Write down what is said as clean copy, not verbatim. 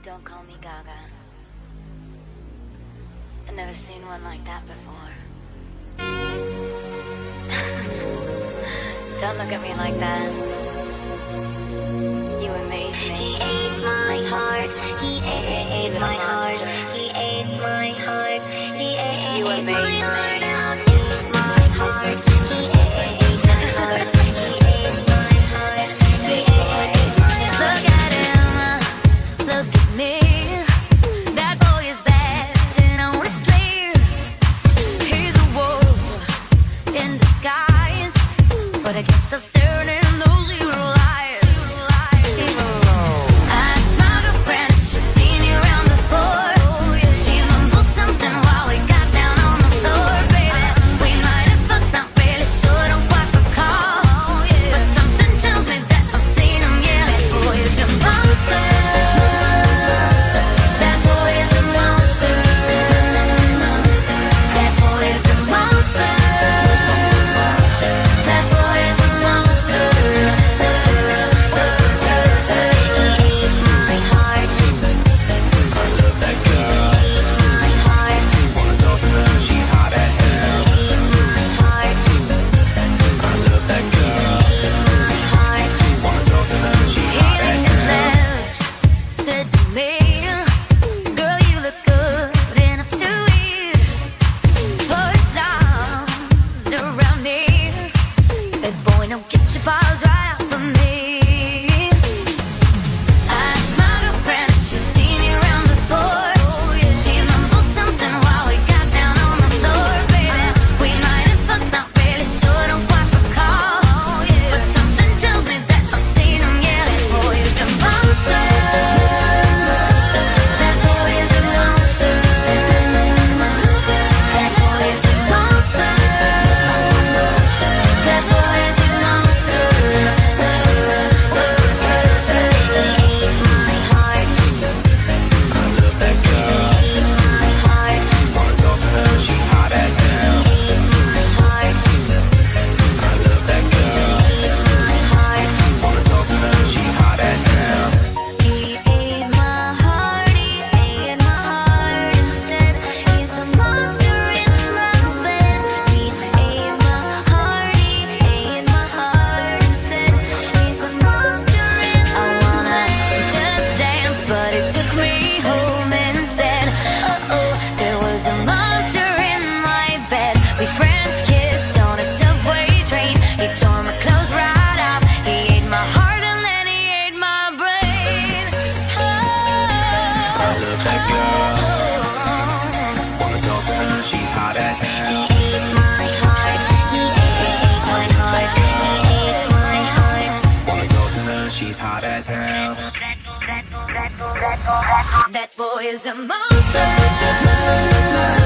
Don't call me Gaga. I've never seen one like that before. Don't look at me like that. You amaze me. He ate my heart. He ate my heart. He ate my heart. He ate You amaze my me. heart out. Ate my heart. He ate my heart. He ate my heart. He ate my heart. Look at him. Look at me. That boy is bad and I wanna sleep. He's a wolf in disguise, but I guess they're staring in those evil eyes. I smell your friend, she's seen you around before. She mumbled something while we got down on the floor, baby. We might have fucked, not really sure, don't quite recall. But something tells me that I've seen him, yeah. That boy is a monster. That boy is a monster. That boy is a monster. That boy is a monster. He ate my heart. I love that girl. My heart. Wanna talk to her, she's hot as hell. My heart. I love that girl. My heart. Wanna talk to her, she's He hot as licked his hell. lips, said to me, "Girl, you look good enough to eat." Put his arms around me, said, "Boy, now get your paws right off of me." I my girlfriend, she's seen you around before. She mumbled something while we got down on the floor, baby. We might have fucked, not really sure, don't quite recall. But something tells me that I've seen him, yeah. That boy is a monster. That boy is a monster. That boy is a monster. That boy is a monster. He ate my heart. I love that girl. My heart. Wanna talk to her, she's hot as hell. My heart. I love that girl. My heart. Wanna talk to her, she's hot as hell. He ate my heart, he ate my heart instead. He's a monster in my bed. He ate my heart, he ate my heart instead. He's a monster in my bed. I wanna just dance, but it took me home instead. Oh, there was a monster in my bed. We French kissed on a subway train. He tore my clothes right off. He ate my heart and then he ate my brain. I love that girl. Wanna talk to her, she's hot as He hell. ate my heart. He ate my heart. He ate my heart. Wanna talk to her, she's hot as hell. That boy is a monster.